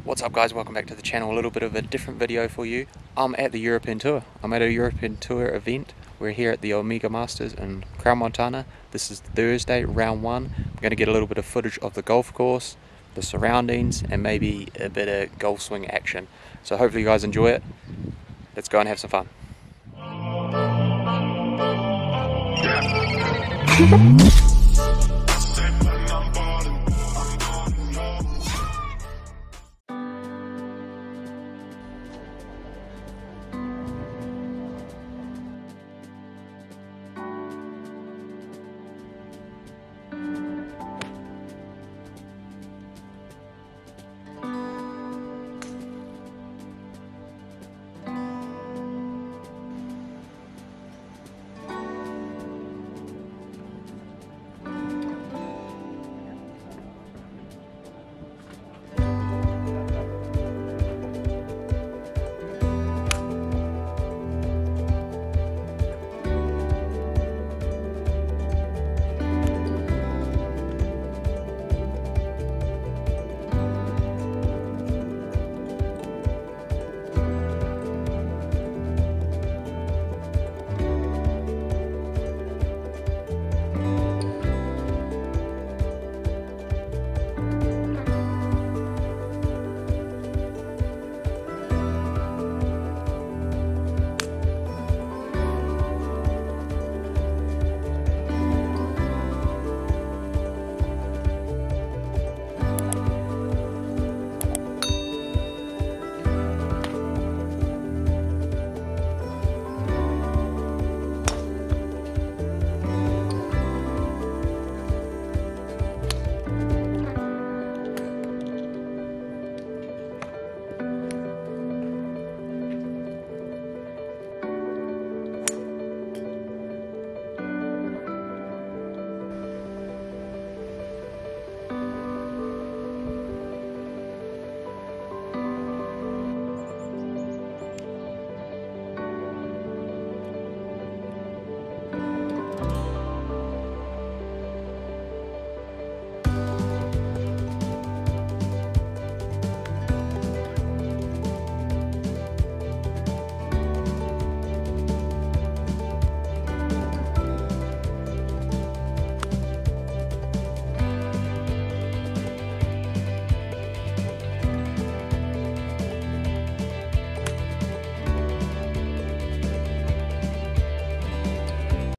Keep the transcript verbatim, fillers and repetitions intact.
What's up guys, welcome back to the channel. A little bit of a different video for you. I'm at the European Tour. I'm at a European Tour event. We're here at the Omega Masters in Crown Montana. This is Thursday, round one. I'm going to get a little bit of footage of the golf course, the surroundings, and maybe a bit of golf swing action. So hopefully you guys enjoy it. Let's go and have some fun.